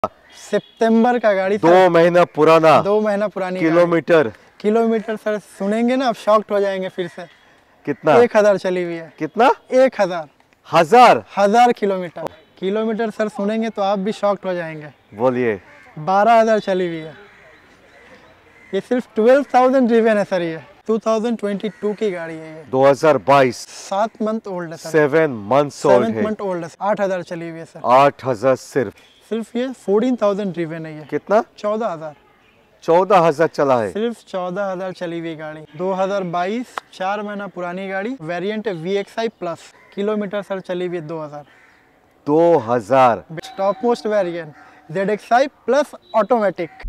सितंबर का गाड़ी सर, 2 महीना पुराना, 2 महीना पुरानी किलोमीटर सर सुनेंगे ना आप शॉक्ड हो जाएंगे फिर से। कितना? 1000 चली हुई है। कितना? 1000 किलोमीटर सर सुनेंगे तो आप भी शॉक्ड हो जाएंगे। बोलिए। 12000 चली हुई है। ये सिर्फ 12,000 ड्रिवन है सर। ये 2022 की गाड़ी है। ये 2022, 7 मंथ ओल्ड है सर। 7 months old 7 है। मंथ ओल्ड है। 8000 चली हुई है सर। 8000 सिर्फ ये 14,000 ड्रिवन है। ये कितना? 14,000 चला है। सिर्फ 14,000 चली हुई गाड़ी। 2022, 4 महीना पुरानी गाड़ी। वेरिएंट है VXI प्लस। किलोमीटर सर चली हुई है 2000। Top most variant ZXI plus automatic.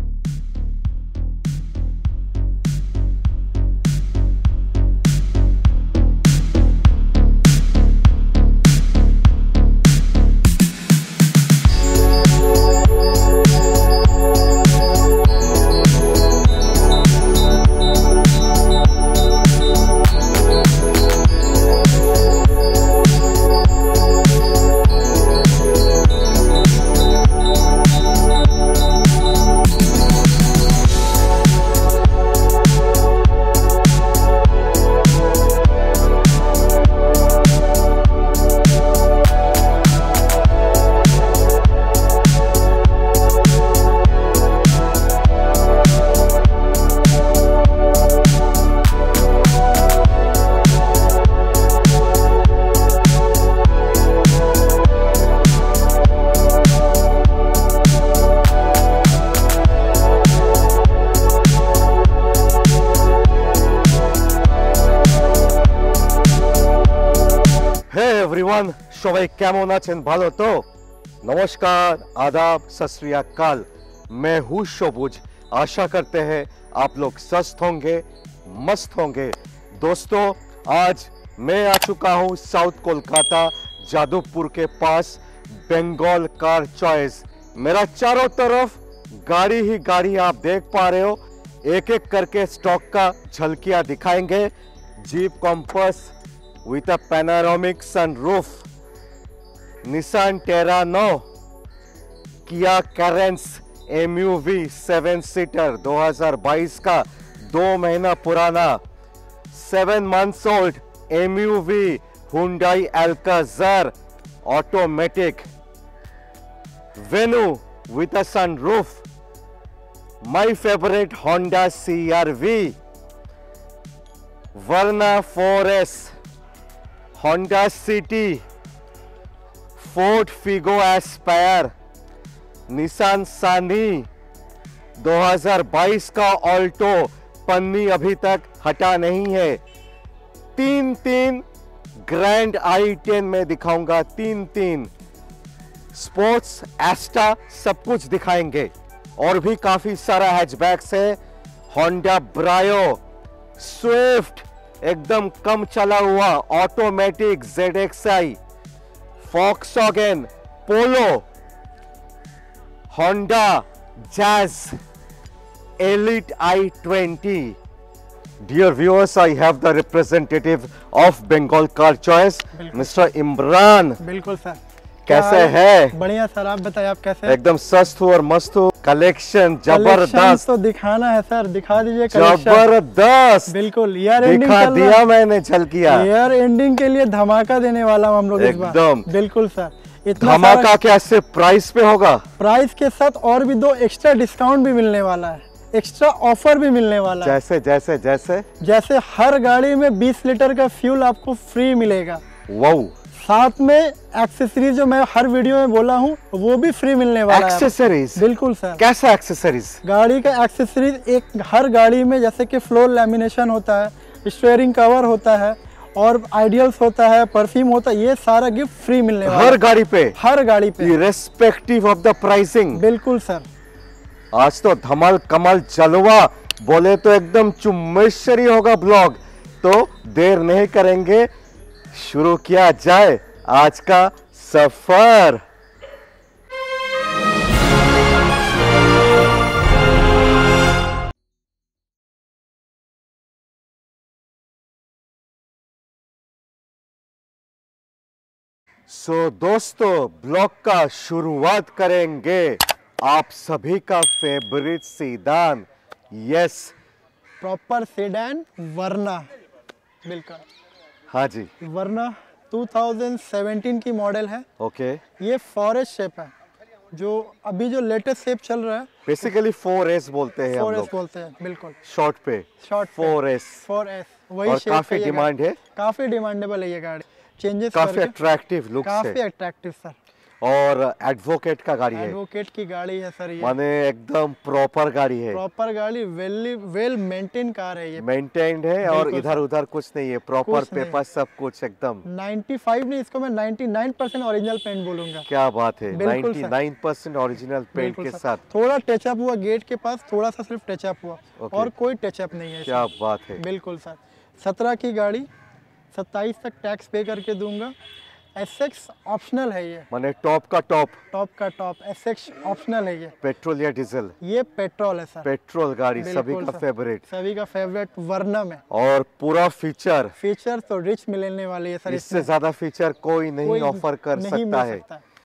Everyone, সবাই কেমন আছেন? ভালো তো? नमस्कार, आदाब, सत श्री अकाल। मैं हूँ सबुज। आशा करते हैं आप लोग स्वस्थ होंगे, मस्त होंगे। दोस्तों, आज मैं आ चुका हूँ साउथ कोलकाता जादवपुर के पास बंगाल कार चॉइस। मेरा चारों तरफ गाड़ी ही गाड़ी आप देख पा रहे हो। एक एक करके स्टॉक का झलकियाँ दिखाएंगे। Jeep Compass with a panoramic sunroof, Nissan Terrano, Kia Carens MUV 7-seater 2022 का 2 महीना पुराना 7 months old MUV Hyundai Alcazar automatic, Venue with a sunroof, my favorite Honda CR-V, Verna 4S, Honda City, Ford Figo Aspire, Nissan Sunny 2022 का Alto. पन्नी अभी तक हटा नहीं है। 3 ग्रैंड i10 में दिखाऊंगा। 3 स्पोर्ट्स एस्टा सब कुछ दिखाएंगे। और भी काफी सारा हैचबैक्स है। होंडा ब्रायो, स्विफ्ट एकदम कम चला हुआ automatic ZXI, Volkswagen Polo, Honda Jazz elite i20। Dear viewers, I have the representative of Bengal Car Choice, Mr. Imran. बिल्कुल सर। कैसे है? बढ़िया सर, आप बताइए आप कैसे हैं? एकदम स्वस्थ हो और मस्त हो। कलेक्शन जबरदस्त तो दिखाना है सर, दिखा दीजिए। जबरदस्त, बिल्कुल। ईयर दिखा दिया मैंने झलकिया। ईयर एंडिंग के लिए धमाका देने वाला हूँ हम लोग इस बार। एकदम बिल्कुल सर। इतना धमाका क्या सिर्फ प्राइस पे होगा? प्राइस के साथ और भी 2 एक्स्ट्रा डिस्काउंट भी मिलने वाला है। एक्स्ट्रा ऑफर भी मिलने वाला है। जैसे हर गाड़ी में 20 लीटर का फ्यूल आपको फ्री मिलेगा। वाओ। साथ में एक्सेसरीज जो मैं हर वीडियो में बोला हूँ वो भी फ्री मिलने वाला है। एक्सेसरीज? बिल्कुल सर। कैसा एक्सेसरीज? गाड़ी का एक्सेसरीज एक हर गाड़ी में जैसे कि फ्लोर लैमिनेशन होता है, स्टीयरिंग कवर होता है और आइडियल्स होता है, परफ्यूम होता है, ये सारा गिफ्ट फ्री मिलने वाला है हर गाड़ी पे। हर गाड़ी पे इर्रेस्पेक्टिव ऑफ द प्राइसिंग। बिल्कुल सर। आज तो धमाल कमाल जलवा बोले तो एकदम चुम्बेश्वरी होगा ब्लॉग। तो देर नहीं करेंगे, शुरू किया जाए आज का सफर। दोस्तों ब्लॉग का शुरुआत करेंगे आप सभी का favourite sedan, yes proper sedan Verna, बिल्कुल हाँ जी वर्ना 2017 की मॉडल है। ओके ये फॉरेस्ट शेप है, जो अभी जो लेटेस्ट शेप चल रहा है बेसिकली 4S बोलते हैं हम 4S लोग, बोलते हैं, बिल्कुल शॉर्ट पे 4S 4S वही और शेप काफी डिमांड है, काफी डिमांडेबल है ये गाड़ी। चेंजेस काफी अट्रैक्टिव लुक काफी अट्रैक्टिव सर। और एडवोकेट का गाड़ी है, एडवोकेट की गाड़ी है सर ये, माने एकदम प्रॉपर गाड़ी है, प्रॉपर गाड़ी, वेल मेंटेन कार है ये, मेंटेन्ड है और इधर उधर कुछ नहीं है, प्रॉपर पेपर सब कुछ एकदम 95 नहीं, इसको मैं 99% ओरिजिनल पेंट बोलूंगा। क्या बात है, बिल्कुल 99% ओरिजिनल पेंट के साथ। थोड़ा टचअप हुआ गेट के पास, थोड़ा सा सिर्फ टचअप हुआ और कोई टचअप नहीं है। क्या बात है, बिल्कुल सर। 17 की गाड़ी, 27 तक टैक्स पे करके दूंगा। एसएक्स ऑप्शनल है ये, माने टॉप का टॉप एसएक्स ऑप्शनल है ये। पेट्रोल या डीजल? ये पेट्रोल है सर, पेट्रोल गाड़ी सभी का फेवरेट वर्ना में। और पूरा फीचर तो रिच मिलने वाली है सर, इससे ज्यादा फीचर कोई नहीं ऑफर कर सकता है।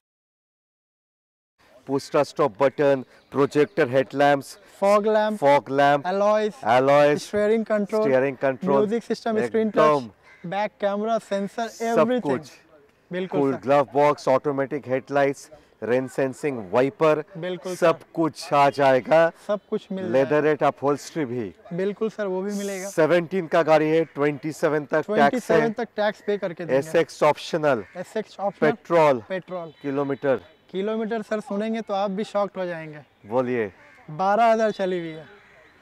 Push stop button, projector headlamps, fog lamp, alloys, steering control, music system, screen touch, back camera, sensor, everything. बिल्कुल। Cool glove box, automatic headlights, rain sensing wiper, सब कुछ आ जाएगा, सब कुछ मिल जाएगा। लेदरेट अपहोल्स्ट्री भी, बिल्कुल सर, वो भी मिलेगा। 17 का गाड़ी है, 27 तक टैक्स पे करके देंगे। SX optional, petrol kilometre sir सुनेंगे तो आप भी शॉक्ड हो जाएंगे। बोलिए। 12,000 चली हुई है,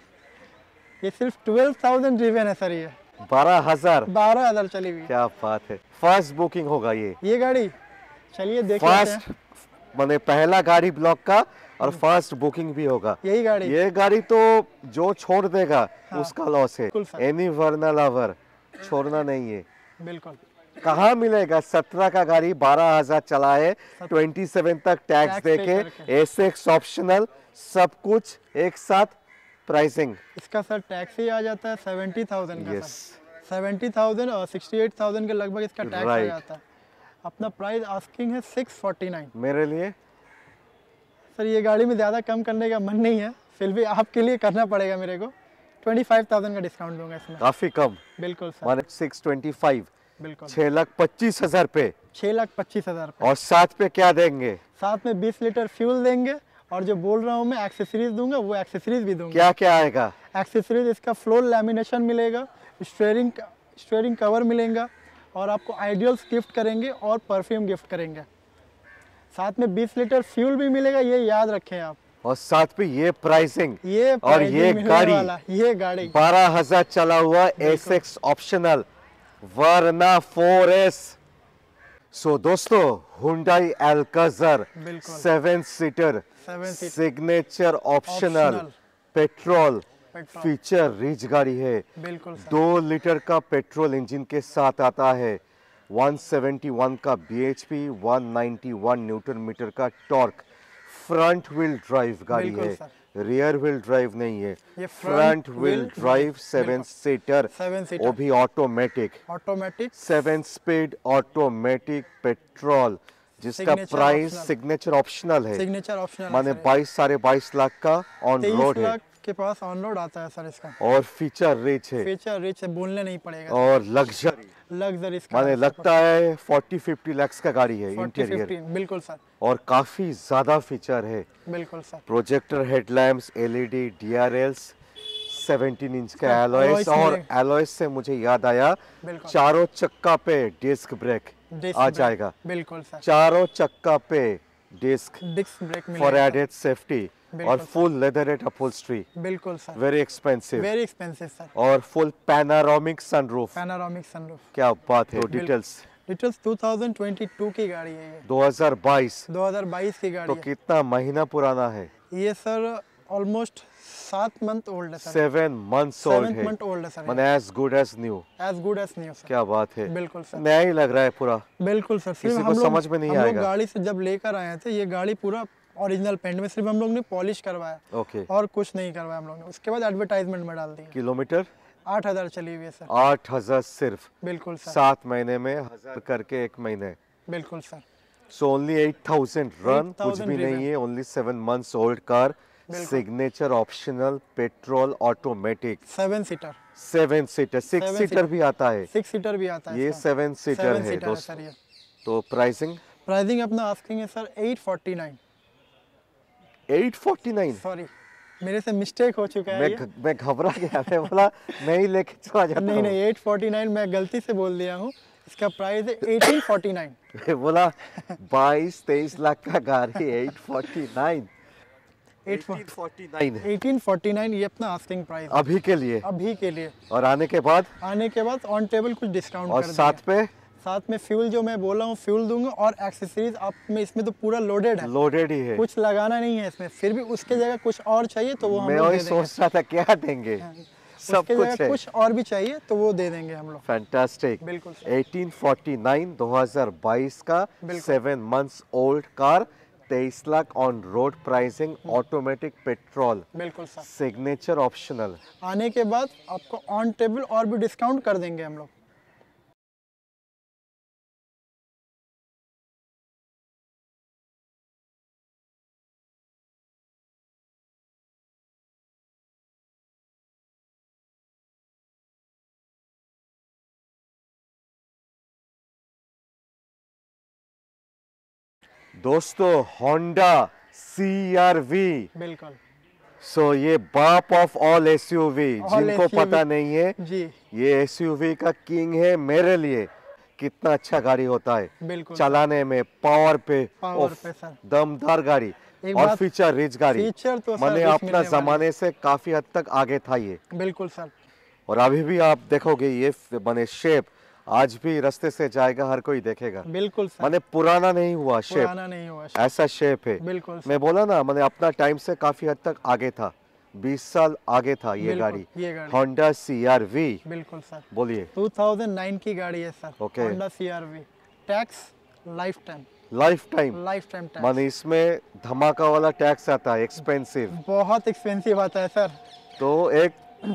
ये सिर्फ 12,000 ड्रिवन है सर, ये 12,000 चली हुई है। क्या बात है, फर्स्ट बुकिंग होगा ये गाड़ी। चलिए देख लेते हैं। मैंने पहला गाड़ी ब्लॉक का और फर्स्ट बुकिंग भी होगा ये गाड़ी तो जो छोड़ देगा उसका लॉस है। एनी वर्ना लवर छोड़ना नहीं है, बिल्कुल। कहाँ मिलेगा? 17 का गाड़ी 12,000 चला है, 27 तक टैक्स देके, एसएक्स ऑप्शनल, सब कुछ एक साथ। प्राइसिंग इसका सर टैक्स ही आ जाता है 70,000 का। 70,000 और 68,000 के लगभग इसका टैक्स आ जाता है। अपना प्राइस आस्किंग है 649 मेरे लिए। सर ये गाड़ी में ज़्यादा कम करने का मन नहीं है, फिर भी आपके लिए करना पड़ेगा मेरे को। 25,000 का डिस्काउंट दूंगा इसमें। काफी कम, बिल्कुल सर। 625, बिल्कुल 6,25,000 पे। 6,25,000 पे। और साथ पे क्या देंगे? साथ में 20 लीटर फ्यूल देंगे, और जो बोल रहा हूँ मैं एक्सेसरीज दूंगा, वो एक्सेसरीज भी दूंगा। क्या क्या आएगा एक्सेसरीज? इसका फ्लोर लैमिनेशन मिलेगा, स्टीयरिंग कवर मिलेगा, और आपको आइडियल्स गिफ्ट करेंगे और परफ्यूम गिफ्ट करेंगे। साथ में 20 लीटर फ्यूल भी मिलेगा, ये याद रखें आप। और साथ पे ये प्राइसिंग और ये गाड़ी 12,000 चला हुआ, एसएक्स ऑप्शनल, वर्ना 4S। दोस्तों Hyundai Alcazar 7 seater signature optional petrol feature rich गाड़ी है। बिल्कुल 2 लीटर का पेट्रोल इंजन के साथ आता है, 171 का bhp, 191 न्यूटन मीटर का टॉर्क। फ्रंट व्हील ड्राइव गाड़ी है, रियर व्हील ड्राइव नहीं है, ये फ्रंट व्हील ड्राइव 7 सीटर, वो भी ऑटोमेटिक 7 स्पीड ऑटोमेटिक पेट्रोल, जिसका प्राइस सिग्नेचर ऑप्शनल है। माने 22 लाख का ऑन रोड है के पास, ऑन रोड आता है सर इसका। और फीचर रिच है, बोलने नहीं पड़ेगा। और लग्जरी इसका माने लगता है 40-50 लाख का गाड़ी है। इंटीरियर बिल्कुल सर, और काफी ज्यादा फीचर है। बिल्कुल sir. Projector headlamps, LED, DRLs, 17 inch का एलॉयस। और एलॉयस से मुझे याद आया, चारों चक्का पे डिस्क ब्रेक आ जाएगा। बिल्कुल सर, चारों चक्का पे disc brake for added safety, और फुल लेदरेट अपहोल्स्ट्री। बिल्कुल सर, वेरी एक्सपेंसिव सर। और फुल पैनोरामिक सनरूफ। क्या बात है। डिटेल्स 2022 की गाड़ी है ये, 2022 की गाड़ी। तो कितना महीना पुराना है ये सर? ऑलमोस्ट 7 मंथ ओल्ड है सर। 7 मंथ्स ओल्ड है सर। माने as good as new sir. क्या बात है, बिल्कुल सर, नया ही लग रहा है पूरा। बिल्कुल सर। किसी को समझ में नहीं आएगा। गाड़ी से जब लेकर आए थे, ये गाड़ी पूरा ओरिजिनल पेंट में, सिर्फ हम लोग ने पॉलिश करवाया, और कुछ नहीं करवाया हम लोग ने। उसके बाद एडवर्टाइजमेंट में डाल दिया। किलोमीटर 8,000 चली हुई है सर। 8,000 सिर्फ। बिल्कुल सर। 7 महीने में 1,000 करके 1 महीने। बिल्कुल सर। सो ओनली 8,000 रन, कुछ 8,000 भी नहीं है, only 7 months old car, signature optional, petrol, automatic, 7 seater, 7 seater, 6 7 seater भी आता है, 6 सीटर भी आता है ये इसका। 7 सीटर 7 है सीटर है दोस्तों। सर ये। तो प्राइसिंग प्राइसिंग अपना आस्किंग है सर 849। 849। सॉरी, मेरे से मिस्टेक हो चुका है ये। मैं घबरा गया, मैं बोला मैं ही लेके चला जाता नहीं हूँ। नहीं 849 मैं गलती से बोल दिया हूँ, इसका प्राइस है 1849। मैं बोला 22-23 लाख का गाड़ी 849। 1849 1849 ये अपना आस्किंग प्राइस है अभी के लिए, अभी के लिए। और आने के बाद ऑन टेबल कुछ डिस्काउंट और कर साथ पे साथ में फ्यूल जो मैं बोला हूँ फ्यूल दूंगा, और एक्सेसरीज आप में इसमें तो पूरा लोडेड है, लोडेड ही है। कुछ लगाना नहीं है इसमें। फिर भी उसके जगह कुछ और चाहिए तो वो हम मैं लोग वही दे देंगे। सोच रहा था क्या देंगे, सब उसके कुछ जगह है। कुछ और भी चाहिए तो वो दे देंगे हम लोग। फैंटास्टिक। बिल्कुल 1849 2022 का, बिल्कुल। 7 months old car, 23 lakh on road pricing, automatic, petrol, बिल्कुल सर। Signature optional. आने के बाद आपको ऑन टेबल और भी डिस्काउंट कर देंगे हम लोग। दोस्तों होंडा CR-V, बिल्कुल सो ये बाप ऑफ ऑल एसयूवी, All जिनको SUV पता नहीं है जी, ये एसयूवी का किंग है मेरे लिए। कितना अच्छा गाड़ी होता है बिल्कुल चलाने में, पावर पे, पावर उफ, पे सर। दमदार गाड़ी एक और बात- फीचर रिच गाड़ी। फीचर तो सर मैंने रिच अपना मिलने वाली जमाने से काफी हद तक आगे था ये, है। बिल्कुल सर। और अभी भी आप देखोगे ये बने शेप, आज भी रास्ते से जाएगा हर कोई देखेगा। बिल्कुल सर, मैंने पुराना नहीं हुआ शेप, पुराना नहीं हुआ सर। ऐसा शेप है। बिल्कुल सर। मैं बोला ना, मैंने अपना टाइम से काफी हद तक आगे था, 20 साल आगे था ये बिल्कुल, गाड़ी। ये गाड़ी। होंडा CR-V, बिल्कुल सर। बोलिए। 2009 की गाड़ी है sir. Okay. Honda CR-V, tax life time life time tax. माने इसमें धमाका वाला टैक्स आता है, एक्सपेंसिव, बहुत एक्सपेंसिव आता है सर, तो एक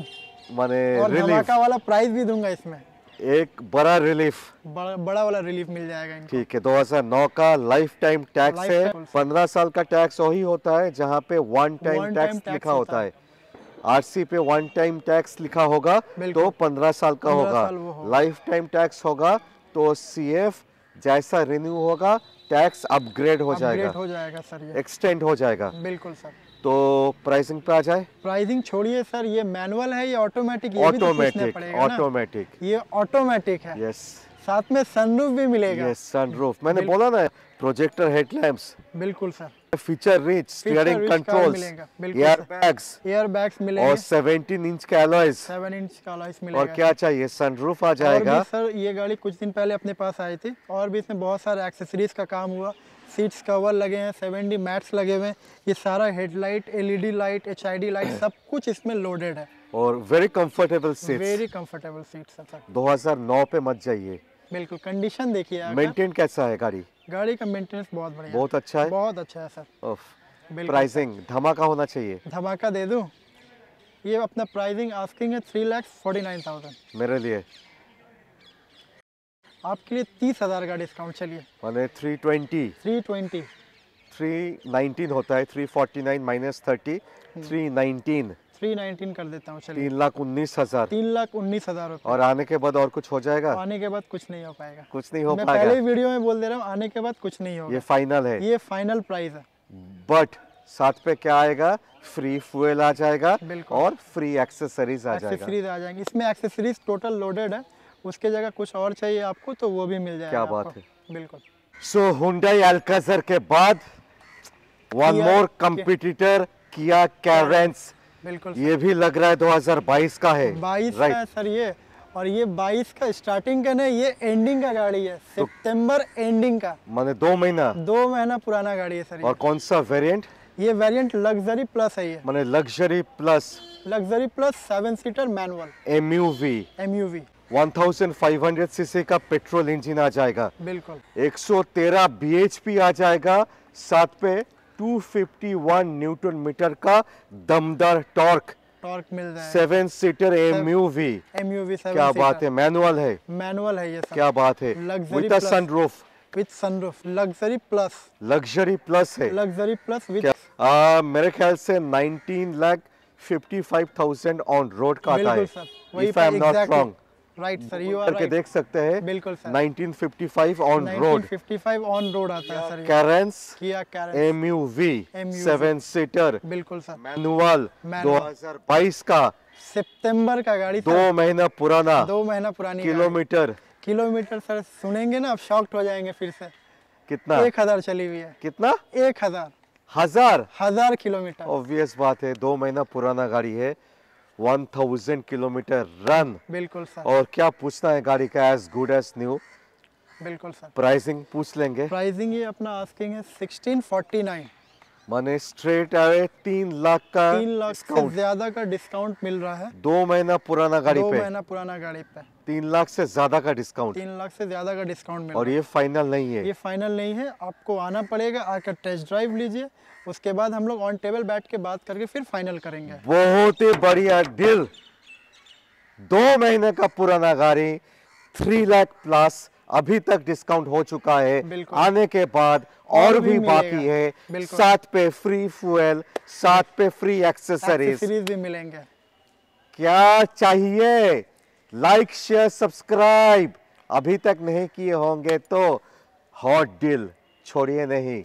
माने और रिलीफ, धमाका वाला प्राइस भी दूंगा इसमें, एक बड़ा रिलीफ। बड़ा वाला रिलीफ मिल जाएगा इनको। ठीक है, 2009 का लाइफ टाइम टैक्स है। Lifetime। 15 साल का टैक्स वही होता है जहाँ पे one time One tax time tax लिखा होता होता है। आरसी पे वन टाइम टैक्स लिखा होगा बिल्कुल। तो 15 साल का 15 होगा। साल वो होगा। लाइफ टाइम टैक्स होगा तो CF जैसा रिन्यू होगा टैक्स अपग्रेड हो जाएगा, अपग्रेड हो जाएगा सर ये। एक्सटेंड हो जाएगा। बिल्कुल सर। तो प्राइसिंग पे आ जाए। प्राइसिंग छोड़िए सर, ये मैनुअल है ये ऑटोमेटिक, ये भी तो पूछना ऑटोमेटिक, पड़ेगा ना। ऑटोमेटिक, ये ऑटोमेटिक है, यस साथ में सनरूफ भी मिलेगा। Yes, sunroof. मैंने बोला ना, प्रोजेक्टर हेडलैम्प्स, बिल्कुल sir. Feature rich, steering rich car controls, मिलेगा, बिल्कुल air sir. Bags air bags और मिलेंगे, 17 इंच के अलॉयज, 7 इंच का अलॉयस मिलेगा। और क्या चाहिए, सनरूफ आ और जाएगा। भी सर ये गाड़ी कुछ दिन पहले अपने पास आई थी, और भी इसमें बहुत सारे एक्सेसरीज का काम हुआ। सीट्स कवर लगे हैं, 7D मैट्स लगे हुए हैं, ये सारा headlight, LED light, HID light, सब कुछ इसमें लोडेड है। और very comfortable seats. Very comfortable seats है सर। 2009 पे मत जाइए। बिल्कुल, कंडीशन देखिए आकर। मेंटेन कैसा है गाड़ी? गाड़ी का मेंटेनेंस बहुत बढ़िया, बहुत अच्छा है। बहुत अच्छा है सर। उफ, बिल्कुल प्राइसिंग धमाका होना चाहिए। धमाका दे दूं, ये अपना प्राइसिंग आस्किंग है 3,49,000। मेरे लिए आपके लिए 30,000 का डिस्काउंट। चलिए माने 320, 320, 319 होता है, 349 माइनस 30, 319, 319 कर देता हूँ। चलिए 3,19,000। 3,19,000 रुपये। और आने के बाद और कुछ हो जाएगा? आने के बाद कुछ नहीं हो पाएगा, कुछ नहीं हो मैं पाएगा। पहले ही वीडियो में बोल दे रहा हूँ, आने के बाद कुछ नहीं होगा। ये फाइनल है। ये फाइनल प्राइस है। बट साथ पे क्या आएगा? फ्री फ्यूल आ जाएगा बिल्कुल। और फ्री एक्सेसरीज आ जाएगा। एक्सेसरीज आ जाएंगे, इसमें एक्सेसरीज टोटल लोडेड है, उसके जगह कुछ और चाहिए आपको तो वो भी मिल जाएगा। क्या आपको। बात है। बिल्कुल। सो हुंडई अल्काज़र के बाद one Kia- more competitor Kia Carens, बिल्कुल ये भी लग रहा है 2022 का है। 22 का है सर ये, और ये 22 का स्टार्टिंग का नहीं, ये एंडिंग का गाड़ी है, सितंबर एंडिंग का, माने 2 महीना। 2 महीना पुराना गाड़ी है सर और कौन सा वेरिएंट? ये वेरिएंट लग्जरी प्लस है, ये माने luxury plus, luxury plus 7 seater manual MUV, MUV। 1500 CC का पेट्रोल इंजन आ जाएगा, बिल्कुल 113 bhp आ जाएगा, साथ पे 251 न्यूटन मीटर का दमदार टॉर्क, टॉर्क मिल जाएगा। 7 सीटर MUV। MUV 7 क्या बात है, मैनुअल है, मैनुअल है ये सब। क्या बात है, Luxury with a plus। Sunroof. With sunroof, luxury plus. Luxury plus है। लग्जरी प्लस विथ, मेरे ख्याल से 19,55,000 ऑन रोड का आता है। बिल्कुल सर, वही If I am not wrong, right sir, you are करके राइट, देख सकते हैं। बिल्कुल sir, 1955 on road. 1955 on road आता है सर ये। Carens Kia Carens, MUV MUV 7 seater बिल्कुल सर, मैनुअल मैनुअल। 2022 का, सितंबर का गाड़ी सर, 2 महीना पुराना, 2 महीना पुरानी गाड़ी। किलोमीटर किलोमीटर सर सुनेंगे ना आप शॉक्ड हो जाएंगे फिर से। कितना? 1000 चली हुई है। कितना? 1000 किलोमीटर। ऑब्वियस बात है, 2 महीना पुराना गाड़ी है, 1000 किलोमीटर रन। बिल्कुल सर, और क्या पूछना है गाड़ी का, एज गुड एज न्यू। बिल्कुल सर। प्राइसिंग पूछ लेंगे। प्राइसिंग ये अपना आस्किंग है 1649, माने स्ट्रेट अवे 3 लाख का 3 लाख से डिस्काउंट। ज्यादा का डिस्काउंट मिल रहा है 2 महीना पुराना गाड़ी 2 पे महीना पुराना गाड़ी पे 3 लाख से ज्यादा का डिस्काउंट। 3 लाख से ज्यादा का डिस्काउंट मिल और रहा ये फाइनल नहीं है। है। ये फाइनल नहीं है, आपको आना पड़ेगा, आकर टेस्ट ड्राइव लीजिए, उसके बाद हम लोग ऑन टेबल बैठ के बात करके फिर फाइनल करेंगे। बहुत ही बढ़िया डील। 2 महीने का पुराना गाड़ी 3 लाख प्लस, अभी तक डिस्काउंट हो चुका है। बिल्कुल। आने के बाद और भी मिलेगा। बाकी है। बिल्कुल। साथ पे फ्री फ्यूल, साथ पे फ्री एक्सेसरीज। एक्सेसरीज भी मिलेंगे। क्या चाहिए? लाइक शेयर सब्सक्राइब अभी तक नहीं किए होंगे तो हॉट डील छोड़िए नहीं।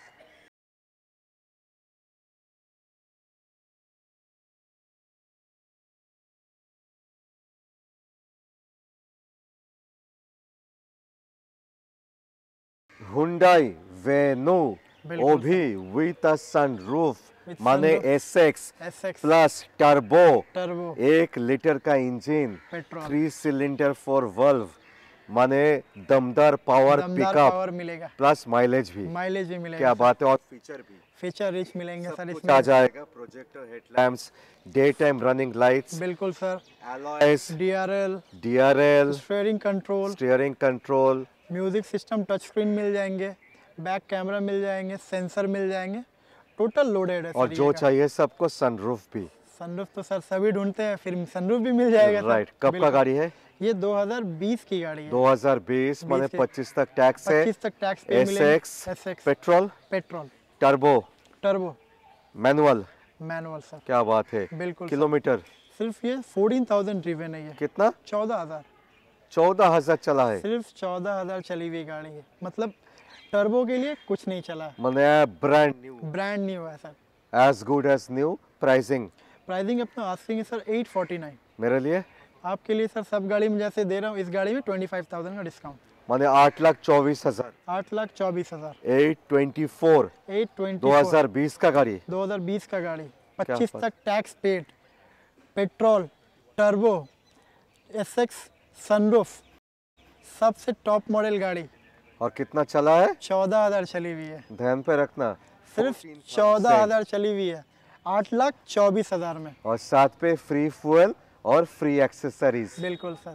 Hyundai Venue बिल्कुल ओभी विथ अ सनरूफ, With माने sunroof। SX SX plus turbo, turbo 1 litre का इंजन, पेट्रोल, 3 सिलेंडर 4 वल्व, माने दमदार पावर दमदार पिकअप पावर मिलेगा, प्लस माइलेज भी। माइलेज भी मिलेगा। क्या बात है। और फीचर भी फीचर रिच मिलेंगे सर कुछ इसमें। आ जाएगा। Projector headlamps, day time running lights, बिल्कुल sir, alloys, DRL, DRL, steering control, steering control, music system, touch screen मिल जाएंगे, बैक कैमरा मिल जाएंगे, सेंसर मिल जाएंगे, टोटल लोडेड है और सर जो ये चाहिए सबको सनरूफ भी। सनरूफ तो सर सभी ढूंढते हैं, फिर सनरूफ भी मिल जाएगा सर। राइट। कब का बिल्कुल। गाड़ी है? ये 2020 की गाड़ी है। 2020 माने 20 के 25 तक टैक्स है। 25 तक टैक्स पे मिलेंगे। SX SX petrol, petrol, turbo, turbo, manual. Manual sir. क्या बात है। बिल्कुल सर। किलोमीटर सिर्फ ये 14,000 ड्रिवन है ये। कितना? 14,000, 14,000 चला है। सिर्फ 14,000 चली हुई गाड़ी है, मतलब टर्बो के लिए कुछ नहीं चला है, माने ब्रांड न्यू, ब्रांड न्यू है sir. As good as new. Pricing pricing अपना आस्किंग है सर 849। मेरे लिए आपके लिए सर सब गाड़ी में जैसे दे रहा हूँ, इस गाड़ी में 25,000 का डिस्काउंट, माने 8,24,000। 8,24,000। 824 824 2020 का गाड़ी। 2020 का गाड़ी, क्या 25 बात। तक tax paid, petrol, turbo, SX sunroof, सबसे टॉप मॉडल गाड़ी। और कितना चला है? 14,000 चली हुई है, ध्यान पे रखना। सिर्फ 14,000 14,000 चली हुई है, 8,24,000 में। और साथ पे फ्री फ्यूल और फ्री एक्सेसरीज। बिल्कुल sir.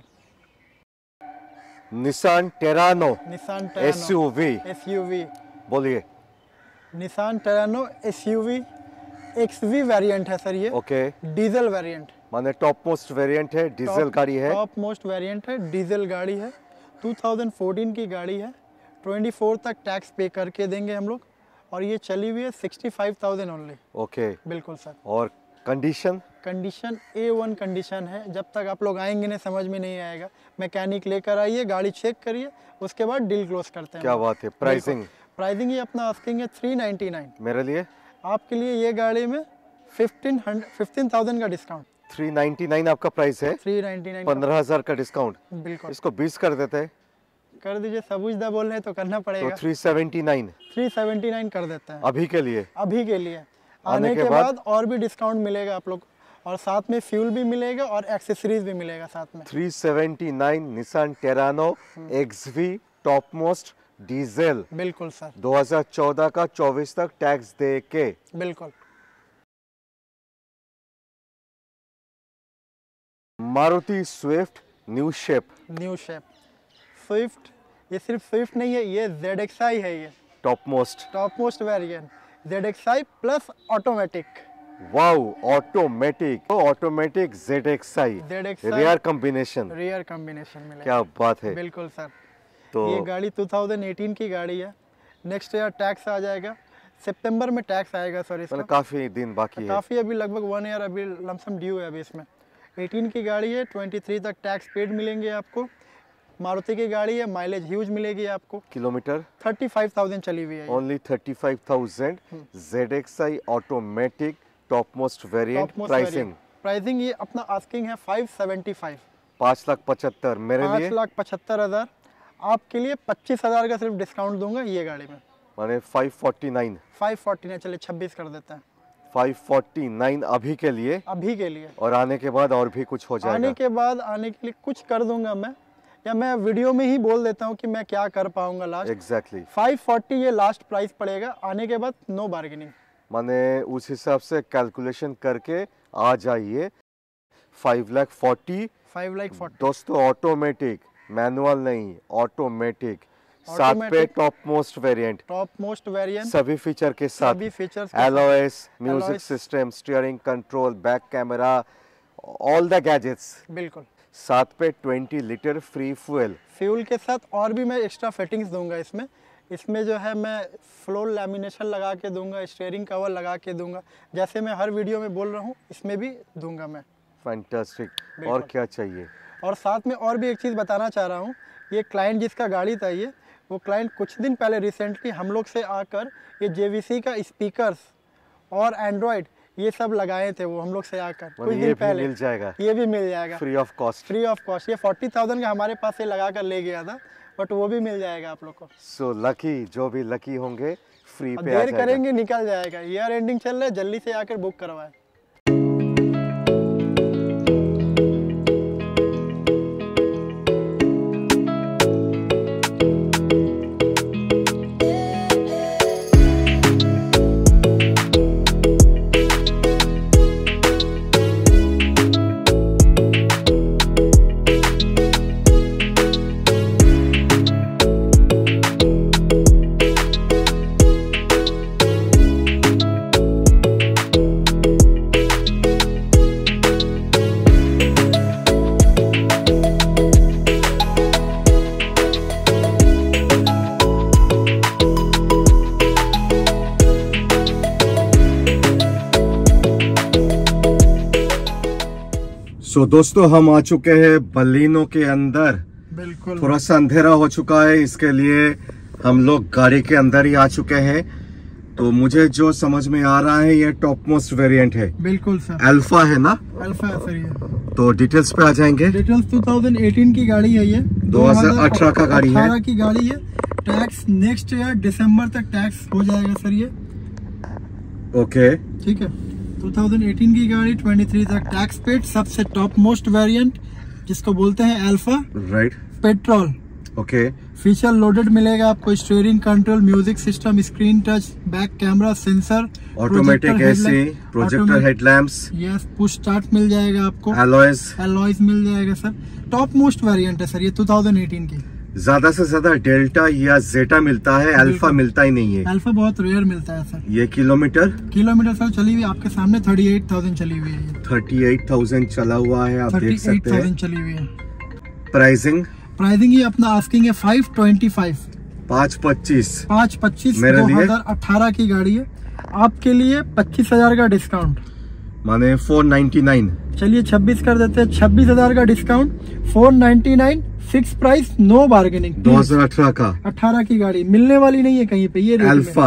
Nissan Terrano Nissan Terrano SUV, SUV, बोलिए। Nissan Terrano SUV XV variant है सर ये, ओके। डीजल वेरिएंट, माने टॉप मोस्ट वेरिएंट है, डीजल गाड़ी है। टॉप मोस्ट वेरिएंट है, डीजल गाड़ी है, 2014 की गाड़ी है, 24 तक टैक्स पे करके देंगे हम लोग, और ये चली हुई है 65,000 ओनली। ओके। बिल्कुल सर। और कंडीशन? कंडीशन A1 कंडीशन है, जब तक आप लोग आएंगे नहीं समझ में नहीं आएगा, मैकेनिक लेकर आइए, गाड़ी चेक करिए, उसके बाद डील क्लोज करते हैं। क्या बात है। प्राइसिंग? प्राइसिंग ये अपना आस्किंग है 399। मेरे लिए? आपके लिए ये गाड़ी में 15,000 का डिस्काउंट। 399 आपका प्राइस है। 399 15,000 का डिस्काउंट। बिल्कुल इसको 20 कर देते हैं कर दीजिए, सबूजदा बोल रहे हैं तो करना तो पड़ेगा। 379 379 कर देते हैं अभी के लिए। अभी के लिए। आने आने के के बाद बाद और भी डिस्काउंट मिलेगा आप लोग, और साथ में फ्यूल भी मिलेगा और एक्सेसरीज भी मिलेगा साथ में। 379 Nissan Terrano XV top most diesel, बिल्कुल सर। 2014 का 24 तक टैक्स दे के। बिल्कुल। Maruti Swift new shape, new shape Swift, ये सिर्फ स्विफ्ट नहीं है, ये ZXi है, ये top most. Top most variant, ZXi plus automatic. Wow, automatic. Automatic ZXi ZXi rare combination. Rare combination मिलेगा। क्या बात है। बिल्कुल सर। तो ये गाड़ी 2018 की गाड़ी है। नेक्स्ट ईयर टैक्स आ जाएगा, सितंबर में टैक्स आएगा सर इसका। मतलब काफी दिन बाकी है। काफ़ी अभी लगभग 1 ईयर अभी लमसम ड्यू है अभी इसमें। 18 की गाड़ी है, 23 तक टैक्स पेड मिलेंगे आपको। मारुति की गाड़ी है, माइलेज ह्यूज मिलेगी आपको। किलोमीटर 35,000 चली हुई है। Only 35,000। ZXi automatic top most variant. Pricing ये अपना आस्किंग है 575, 5,75,000 मेरे लिए 5,75,000। आपके लिए 25,000 का सिर्फ डिस्काउंट दूंगा ये गाड़ी में। माने 549 चलिए 26 कर देते हैं। 549 अभी के लिए। अभी के लिए। और आने के बाद और भी कुछ हो जाएगा। आने के लिए कुछ कर दूंगा मैं, या मैं वीडियो में ही बोल देता हूँ कि मैं क्या कर पाऊंगा लास्ट। एग्जैक्टली 540 ये लास्ट प्राइस पड़ेगा। आने के बाद नो बार्गेनिंग। माने उस हिसाब से कैलकुलेशन करके आ जाइए। 5,40,000। 5,40,000 दोस्तों ऑटोमेटिक, मैनुअल नहीं, ऑटोमेटिक, साथ पे टॉप मोस्ट वेरिएंट, सभी फीचर के साथ, LOS, music system, steering control, back camera, all the gadgets. बिल्कुल। साथ पे 20 लीटर फ्री फ्यूल के साथ और भी मैं एक्स्ट्रा फिटिंग्स दूंगा इसमें। इसमें जो है मैं फ्लोर लैमिनेशन लगा के दूंगा, स्टीयरिंग कवर लगा के दूंगा, जैसे मैं हर वीडियो में बोल रहा हूँ इसमें भी दूंगा मैं। फैंटास्टिक। और क्या चाहिए? और साथ में और भी एक चीज़ बताना चाह रहा हूँ। ये क्लाइंट जिसका गाड़ी था वो क्लाइंट कुछ दिन पहले रिसेंटली हम लोग से आकर ये JVC का स्पीकर्स और एंड्रॉयड ये सब लगाए थे वो हम लोग से आकर कुछ दिन पहले। मिल जाएगा, ये भी मिल जाएगा फ्री ऑफ कॉस्ट। ये 40,000 का हमारे पास से लगा कर ले गया था, बट वो भी मिल जाएगा आप लोग को। सो लकी, जो भी लकी होंगे फ्री पे आ जाएगा। देर करेंगे निकल जाएगा। ईयर एंडिंग चल रहा है, जल्दी से आकर बुक करवाए। सो दोस्तों हम आ चुके हैं बलिनो के अंदर। बिल्कुल। थोड़ा सा अंधेरा हो चुका है, इसके लिए हम लोग गाड़ी के अंदर ही आ चुके हैं। तो मुझे जो समझ में आ रहा है ये टॉप मोस्ट वेरिएंट है। बिल्कुल सर। अल्फा है ना? अल्फा है सर ये। तो डिटेल्स पे आ जाएंगे। डिटेल्स 2018 की गाड़ी है ये। 2018 का गाड़ी है। 2018 की गाड़ी है। टैक्स नेक्स्ट ईयर दिसंबर तक टैक्स हो जाएगा सर ये। ओके ठीक है। 2018 की गाड़ी, 23 तक टैक्स पेड, सबसे टॉप मोस्ट वेरिएंट जिसको बोलते हैं Alpha. Right. Petrol. Okay. Feature loaded मिलेगा आपको। Steering control, music system, screen touch, back camera, sensor, automatic AC, projector headlamps, yes, push start मिल जाएगा आपको। एलॉयज मिल जाएगा सर। टॉप मोस्ट वेरिएंट है सर ये 2018 की। ज्यादा से ज्यादा डेल्टा या जेटा मिलता है, अल्फा मिलता ही नहीं है। अल्फा बहुत रेयर मिलता है सर। ये किलोमीटर सर चली हुई आपके सामने 38,000 चली हुई है। 38,000 चला हुआ है, आप देख सकते हैं। 38,000 चली हुई है। प्राइसिंग ये अपना आस्किंग है 525। 525 2018 की गाड़ी है। आपके लिए 25,000 का डिस्काउंट, माने 499। चलिए 26 कर देते हैं। 26,000 का discount, 499 fix price, no bargaining. 2018 का 18 की गाड़ी मिलने वाली नहीं है कहीं पे। ये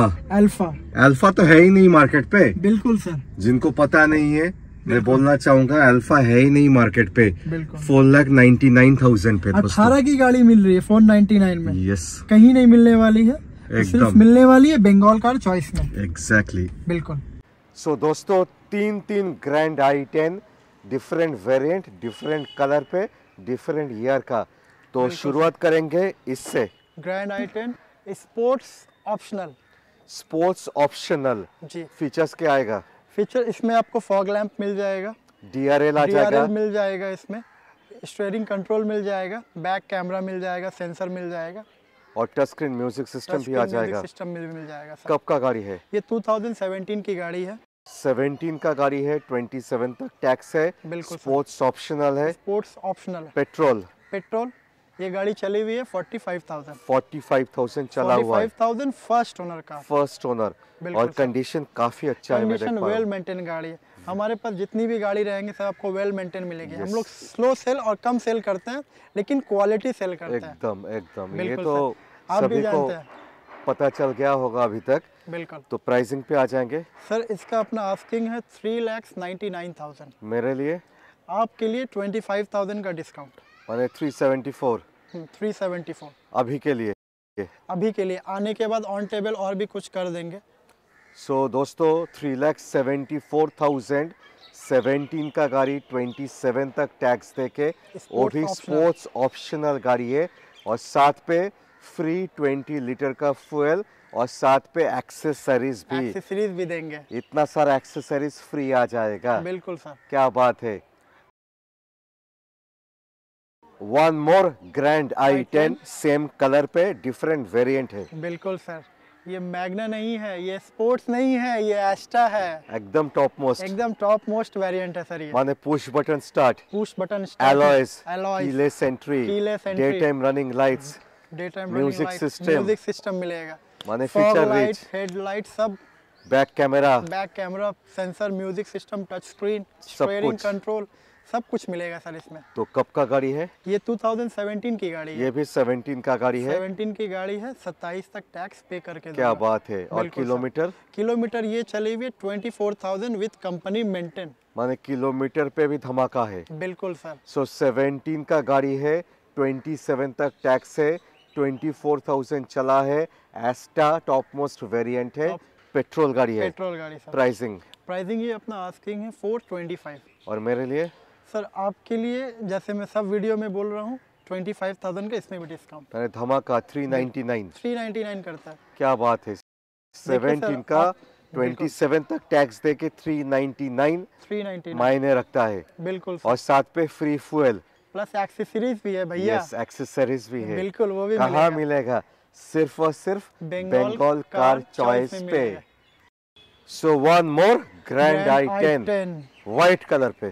अल्फा तो है ही नहीं मार्केट पे। बिल्कुल सर। जिनको पता नहीं है मैं बोलना चाहूंगा, अल्फा है ही नहीं मार्केट पे। 4,99,000 पे 18 की गाड़ी मिल रही है 499 में। यस, कहीं नहीं मिलने वाली है, सिर्फ मिलने वाली है बंगाल कार चॉइस में। एग्जैक्टली। बिल्कुल। सो दोस्तों तीन grand i10 different variant, different colour पे, डिफरेंट ईयर का। तो शुरुआत करेंगे इससे। ग्रैंड i10 स्पोर्ट्स ऑप्शनल जी। फीचर्स क्या आएगा? फीचर इसमें आपको फॉग लैंप मिल जाएगा, DRL मिल जाएगा, इसमें स्टीयरिंग कंट्रोल मिल जाएगा, बैक कैमरा मिल जाएगा, सेंसर मिल जाएगा और टच स्क्रीन म्यूजिक सिस्टम भी आ जाएगा। मिल जाएगा। कब का गाड़ी है ये? 2017 की गाड़ी है। 17 का गाड़ी है, 27 तक टैक्स है। बिल्कुल। स्पोर्ट्स ऑप्शनल है। पेट्रोल। ये गाड़ी चली हुई है 45,000। 45,000 चला हुआ है। 45,000 फर्स्ट ओनर का। First owner. और कंडीशन काफी अच्छा है। मैं देख कंडीशन पा रहा वेल हूँ। मेंटेन गाड़ी है। हमारे पास जितनी भी गाड़ी रहेंगी सब आपको वेल मेंटेन मिलेगी। हम लोग स्लो सेल और कम सेल करते हैं, लेकिन क्वालिटी सेल करते हैं। एकदम एकदम, ये बिल्कुल तो सर, आप भी सभी को जानते हैं। पता चल गया होगा अभी तक। बिल्कुल तो प्राइसिंग पे आ जाएंगे। सर, इसका अपना आस्किंग है 3,99,000। मेरे लिए आपके लिए 25,000 का डिस्काउंट। माने 374 374 अभी के लिए। अभी के लिए। आने के बाद ऑन टेबल और भी कुछ कर देंगे। सो दोस्तों 3,74,000 17 का गाड़ी 27 तक टैक्स देके, वो भी स्पोर्ट्स ऑप्शनल गाड़ी है। और साथ पे फ्री 20 लीटर का फ्यूल और साथ पे एक्सेसरीज भी देंगे। इतना सारा एक्सेसरीज फ्री आ जाएगा। बिल्कुल सर। क्या बात है। One more grand i10 same colour पे डिफरेंट वेरिएंट है। बिल्कुल सर, ये मैग्ना नहीं है, ये स्पोर्ट्स नहीं है, ये एस्टा है। एकदम टॉप मोस्ट वेरिएंट है सर। ये माने push button start, alloys, keyless entry, day time running lights, music system मिलेगा, माने फीचर रिच, हेडलाइट सब, back camera, sensor, music system, touch screen, सब स्टीयरिंग कुछ। कंट्रोल, सब कुछ मिलेगा सर इसमें। तो कब का गाड़ी है? ये 2017 की गाड़ी है। ये भी 17 का गाड़ी है। 17 की गाड़ी है, 27 तक टैक्स पे करके। क्या बात है। और किलोमीटर ये चली हुई 24,000 विद कंपनी मेंटेन। माने किलोमीटर पे भी धमाका है। बिल्कुल सर। सो 17 का गाड़ी है, 27 तक टैक्स है, 24,000 चला है, एस्टा टॉप मोस्ट वेरिएंट है, पेट्रोल गाड़ी है। सर। प्राइसिंग ये अपना आस्किंग है 425। और मेरे लिए सर, आपके लिए जैसे मैं सब वीडियो में बोल रहा हूँ 25,000 का इसमें भी डिस्काउंट। मैंने धमाका 399 करता है। क्या बात है। 17 का 27 तक टैक्स दे के 399 मायने रखता है। बिल्कुल सर। और साथ पे फ्री फ्यूल प्लस एक्सेसरीज भी है भैया। यस, एक्सेसरीज भी है। बिल्कुल, वो भी कहाँ मिलेगा? सिर्फ और सिर्फ बंगाल कार चॉइस पे। So one more grand i10 white colour पे।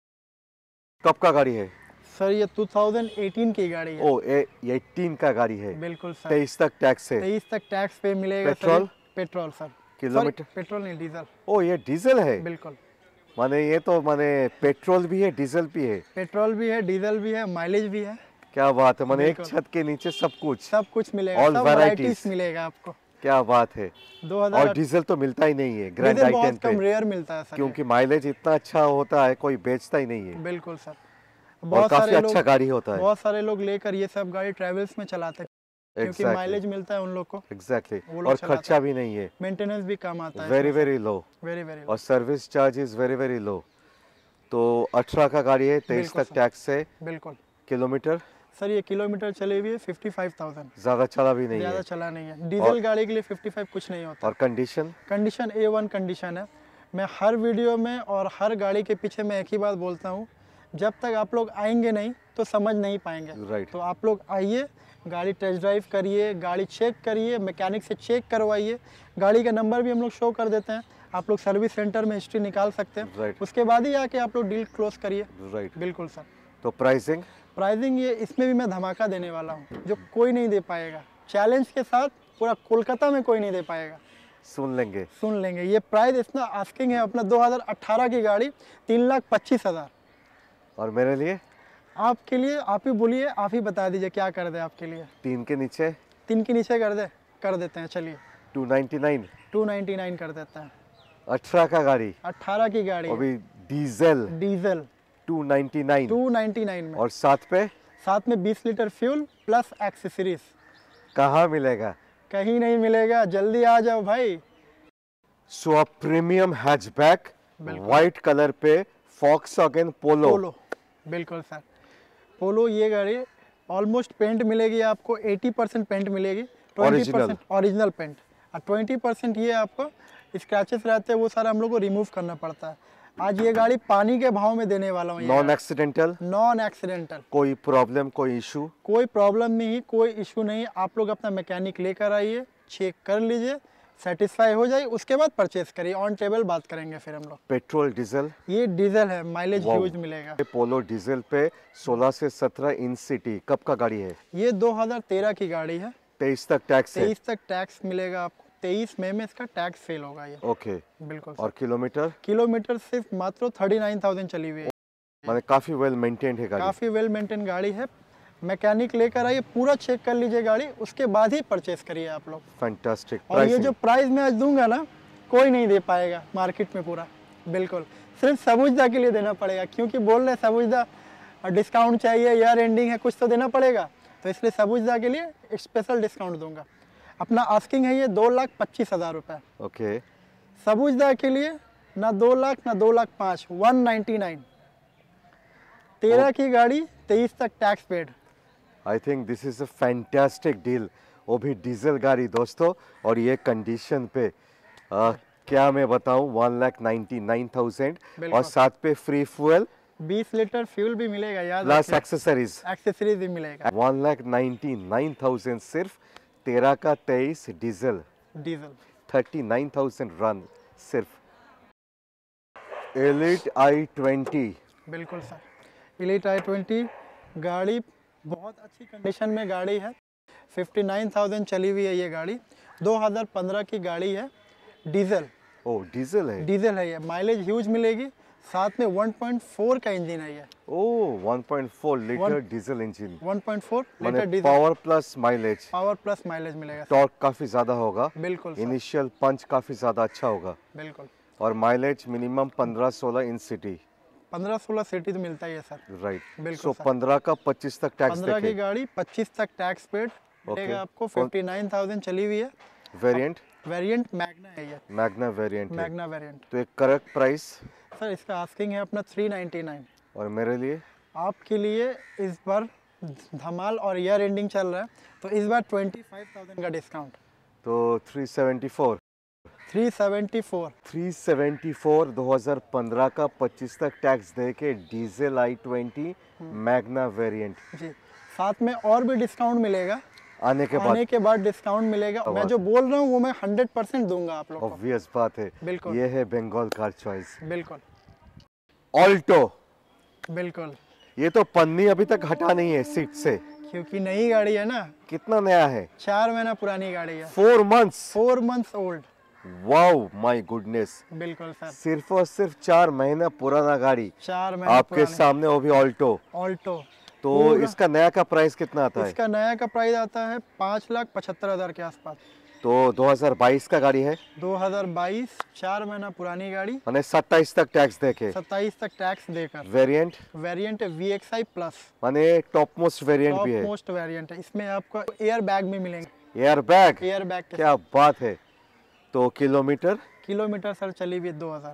कब का गाड़ी है सर? ये 2018 की गाड़ी है। ओ, 18 का गाड़ी है। बिल्कुल सर। 23 तक टैक्स है। 23 तक टैक्स पे मिलेगा। Petrol sir. किलोमीटर पेट्रोल नहीं, डीजल। ओ, ये डीजल है। बिल्कुल। माने ये तो माने पेट्रोल भी है, डीजल भी है। पेट्रोल भी है, डीजल भी है, माइलेज भी है। क्या बात है। माने एक छत के नीचे सब कुछ मिलेगा। ऑल वैराइटीज मिलेगा आपको। क्या बात है। 2000 और डीजल तो मिलता ही नहीं है ग्रैंड i10 बहुत पे। कम, रेयर मिलता है सर। क्योंकि माइलेज इतना अच्छा होता है, कोई बेचता ही नहीं है। बिल्कुल सर। और काफी अच्छा गाड़ी होता है। बहुत सारे लोग लेकर ये सब गाड़ी ट्रैवल्स में चलाते हैं, क्योंकि माइलेज मिलता है उन लोग को। एग्जैक्टली। और खर्चा भी नहीं है, मेंटेनेंस भी कम आता है। Very low. और service charge is very low. तो 18 का गाड़ी है, 23 तक टैक्स है। बिल्कुल। किलोमीटर सर, ये किलोमीटर चली हुई है 55,000। ज्यादा चला भी नहीं है। ज्यादा चला नहीं है। डीजल गाड़ी के लिए 55 कुछ नहीं होता। और कंडीशन A1 कंडीशन है। मैं हर वीडियो में और हर गाड़ी के पीछे मैं एक ही बात बोलता हूँ, जब तक आप लोग आएंगे नहीं तो समझ नहीं पाएंगे। राइट। तो आप लोग आइए, गाड़ी टेस्ट ड्राइव करिए, गाड़ी चेक करिए, मैकेनिक से चेक करवाइए। गाड़ी का नंबर भी हम लोग शो कर देते हैं, आप लोग सर्विस सेंटर में हिस्ट्री निकाल सकते हैं। राइट। उसके बाद ही आके आप लोग डील क्लोज करिए। राइट। बिल्कुल सर। तो प्राइसिंग ये इसमें भी मैं धमाका देने वाला हूँ, जो कोई नहीं दे पाएगा। चैलेंज के साथ पूरा कोलकाता में कोई नहीं दे पाएगा। सुन लेंगे। ये प्राइस इतना आस्किंग है अपना 2018 की गाड़ी 3,25,000। और मेरे लिए? आपके लिए आप ही बोलिए, आप ही बता दीजिए क्या कर दे आपके लिए। 3 के नीचे कर देते हैं। चलिए 299 कर देते हैं। 18 का गाड़ी, 18 की गाड़ी अभी डीजल 299 में। और साथ में 20 लीटर फ्यूल प्लस एक्सेसरीज। कहाँ मिलेगा? कहीं नहीं मिलेगा, जल्दी आ जाओ भाई। So a premium hatchback white colour पे Volkswagen पोलो। बिल्कुल सर। पोलो ये गाड़ी ऑलमोस्ट पेंट मिलेगी आपको, 80% पेंट मिलेगी, 20% ओरिजिनल पेंट, और 20% ये आपको स्क्रैचेस रहते हैं, वो सारा हम लोग को रिमूव करना पड़ता है। आज ये गाड़ी पानी के भाव में देने वाला हूँ। Non accidental. कोई प्रॉब्लम नहीं, कोई इशू नहीं। आप लोग अपना मैकेनिक लेकर आइए, चेक कर लीजिए, सेटिस्फाई हो जाए उसके बाद परचेस करिए, ऑन टेबल बात करेंगे फिर हम लोग। पेट्रोल डीजल, ये डीजल है, माइलेज वाओ। ह्यूज मिलेगा। ये पोलो डीजल पे 16 से 17 इन सिटी, कब का गाड़ी है? ये 2013 की गाड़ी है। 23 तक टैक्स है। 23 तक टैक्स मिलेगा आपको, 23 मई में इसका टैक्स फेल होगा ये। ओके। बिल्कुल और किलोमीटर? किलोमीटर सिर्फ मात्र 39,000 चली हुई है। माने काफी वेल मेंटेन्ड है गाड़ी। काफ़ी वेल मेंटेन गाड़ी है। मैकेनिक लेकर आइए, पूरा चेक कर लीजिए गाड़ी, उसके बाद ही परचेस करिए आप लोग। फैंटास्टिक। और ये जो प्राइस मैं आज दूंगा ना, कोई नहीं दे पाएगा मार्केट में पूरा। बिल्कुल सिर्फ सबुजदा के लिए देना पड़ेगा, क्योंकि बोल रहे सबुजदा डिस्काउंट चाहिए, ईयर एंडिंग है, कुछ तो देना पड़ेगा, तो इसलिए सबुजदा के लिए स्पेशल डिस्काउंट दूंगा। अपना आस्किंग है ये 2,25,000 रुपये। ओके। सबुजदा के लिए ना 2 लाख ना 2,05,000, 199। 13 की गाड़ी, 23 तक tax paid. I think this is a fantastic deal, वो भी डीजल गाड़ी दोस्तों, और ये कंडीशन पे क्या मैं बताऊं, 1,99,000 और साथ पे फ्री फ्यूल, 20 लीटर फ्यूल भी मिलेगा, याद प्लस एक्सेसरीज। एक्सेसरीज भी मिलेगा। 1,99,000 सिर्फ 13 का 23 डीजल, 39,000 रन सिर्फ। Elite i20। बिल्कुल सर, एलिट i20 गाड़ी बहुत अच्छी कंडीशन में गाड़ी है। 59,000 चली हुई है ये गाड़ी, 2015 की गाड़ी है, डीजल। ओ डीजल है। डीजल है ये, माइलेज ह्यूज मिलेगी, साथ में 1.4 का इंजन है ये। Oh 1.4 litre diesel engine, 1.4 litre माने diesel, power plus mileage. Power plus mileage मिलेगा। टॉर्क काफी ज्यादा होगा। बिल्कुल सर, इनिशियल पंच काफी ज्यादा अच्छा होगा। बिल्कुल। और mileage minimum 15-16 in city. 15-16 city तो मिलता ही है सर। राइट। बिल्कुल सो 15 का 25 तक टैक्स 15 की देके। गाड़ी 25 तक टैक्स पेड मिलेगा आपको। 59,000 चली हुई है। वेरिएंट? वेरिएंट मैग्ना है ये। मैग्ना वेरिएंट है। Magna variant. तो एक करेक्ट प्राइस? सर इसका आस्किंग है अपना 399। और मेरे लिए? आपके लिए इस बार धमाल और ईयर एंडिंग चल रहा है, तो इस बार 25,000 का डिस्काउंट, तो 374। 374। 374 2015 का 25 तक टैक्स दे के डीजल i20 मैग्ना वेरिएंट। जी, साथ में और भी डिस्काउंट मिलेगा आने के बाद डिस्काउंट मिलेगा। मैं जो बोल रहा हूँ वो मैं 100% दूंगा आप लोग को। ऑब्वियस बात है। बिल्कुल। ये है बंगाल कार चॉइस। बिल्कुल। ऑल्टो। बिल्कुल। ये तो पन्नी अभी तक हटा नहीं है सीट से, क्योंकि नई गाड़ी है ना। कितना नया है? 4 महीना पुरानी गाड़ी है। 4 months। 4 months old. Wow my goodness. बिल्कुल सर। सिर्फ और सिर्फ 4 महीना पुराना गाड़ी 4 महीना आपके सामने, वो भी ऑल्टो। ऑल्टो। तो इसका नया का प्राइस कितना आता है? इसका नया का प्राइस आता है 5,75,000 के आसपास। तो 2022 का गाड़ी है। 2022, 4 महीना पुरानी गाड़ी, माने 27 तक टैक्स देके। 27 तक टैक्स देकर। वेरिएंट? वेरिएंट VXI प्लस, माने टॉप मोस्ट वेरिएंट भी है। टॉप मोस्ट वेरिएंट है। इसमें आपको एयर बैग भी मिलेंगे। Air bag? एयर बैग क्या बात है। तो किलोमीटर? किलोमीटर सर चली हुई 2000।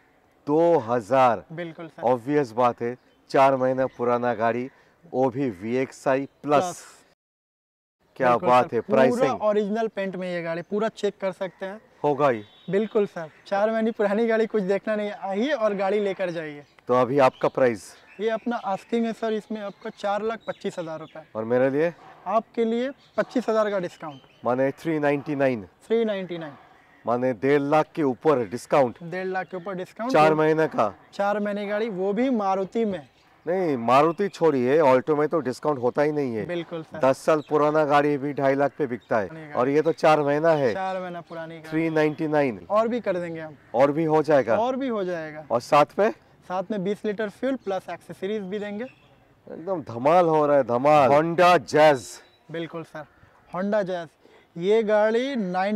2000। बिल्कुल सर। ऑब्वियस बात है, 4 महीना पुराना गाड़ी, वो भी VXI प्लस। क्या बिल्कुल बात सर, है। पूरा प्राइसिंग ओरिजिनल पेंट में ये गाड़ी, पूरा चेक कर सकते हैं। होगा ही। बिल्कुल सर, 4 महीने पुरानी गाड़ी, कुछ देखना नहीं, आइए और गाड़ी लेकर जाइए। तो अभी आपका प्राइस? ये अपना आस्किंग है सर, इसमें आपका 4,25,000 रुपये। और मेरे लिए? आपके लिए 25,000 का डिस्काउंट, माने 399। 399। माने 1.5 लाख के ऊपर डिस्काउंट। 1.5 लाख के ऊपर डिस्काउंट। 4 महीने का। 4 महीने गाड़ी, वो भी मारुति में। नहीं, मारुति छोड़िए, ऑल्टो में तो डिस्काउंट होता ही नहीं है। बिल्कुल सर। 10 साल पुराना गाड़ी भी 2.5 लाख पे बिकता है, और ये तो 4 महीना है। 4 महीना पुरानी गाड़ी। 399। और भी कर देंगे हम। और भी हो जाएगा? और भी हो जाएगा। और साथ में 20 लीटर फ्यूल प्लस एक्सेसरीज भी देंगे। एकदम धमाल हो रहा है, धमाल। Honda Jazz. बिल्कुल सर, होंडा जैज। ये गाड़ी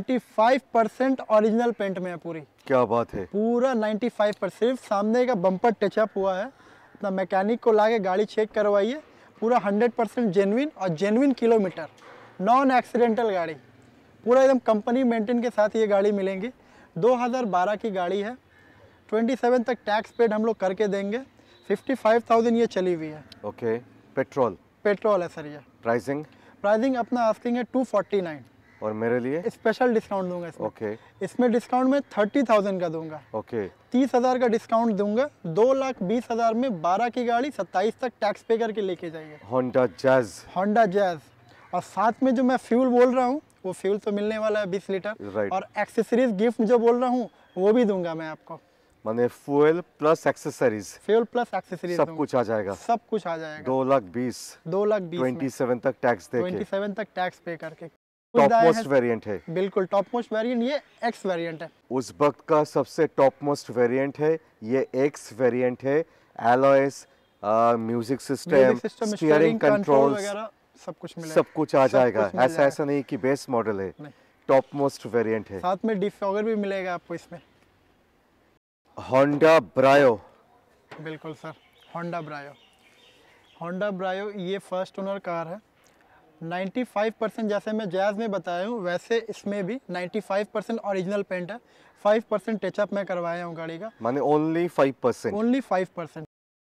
95% ओरिजिनल पेंट में है पूरी। क्या बात है। पूरा 95%। सिर्फ सामने का बम्पर टचअप हुआ है। अपना मैकेनिक को लाके गाड़ी चेक करवाइए, पूरा 100% जेन्युइन और जेन्युइन किलोमीटर, नॉन एक्सीडेंटल गाड़ी, पूरा एकदम कंपनी मेंटेन के साथ ये गाड़ी मिलेंगी। 2012 की गाड़ी है, 27 तक टैक्स पेड हम लोग करके देंगे। 55,000 ये चली हुई है। ओके। पेट्रोल? पेट्रोल है सर ये। प्राइसिंग अपना आस्किंग है 249। और मेरे लिए? स्पेशल डिस्काउंट दूंगा इसमें। ओके। इसमें डिस्काउंट में 30,000 का दूंगा। ओके। 30,000 का डिस्काउंट दूंगा। 2,20,000 में 12 की गाड़ी 27 तक टैक्स पे करके लेके जाइए। Honda Jazz. Honda Jazz. और साथ में जो मैं फ्यूल बोल रहा हूँ वो फ्यूल तो मिलने वाला है 20 लीटर, Right. और एक्सेसरीज गिफ्ट जो बोल रहा हूँ वो भी दूंगा मैं आपको। माने fuel plus accessories fuel plus accessories सब कुछ आ जाएगा। सब कुछ आ जाएगा। 2,20,000 2,20,000 में 27 तक टैक्स देके 27 तक टैक्स पे करके। टॉप मोस्ट वेरिएंट है। बिल्कुल टॉप मोस्ट वेरिएंट, ये एक्स वेरिएंट है। उस वक्त का सबसे टॉप मोस्ट वेरिएंट है, ये एक्स वेरिएंट है। Alloys, music system, steering controls वगैरह सब कुछ मिलेगा। सब कुछ आ सब जाएगा। कुछ मिल ऐसा जाएगा। ऐसा नहीं कि बेस मॉडल है, नहीं। टॉप मोस्ट वेरिएंट है। साथ में डिफॉगर भी मिलेगा आपको इसमें। Honda Brio. बिल्कुल sir, Honda Brio. Honda Brio ये फर्स्ट ओनर कार है। 95% जैसे मैं जैज़ में बताया हूँ वैसे इसमें भी 95% ओरिजिनल पेंट है। 5% टचअप मैं करवाया हूँ गाड़ी का, माने ओनली 5%। ओनली 5%।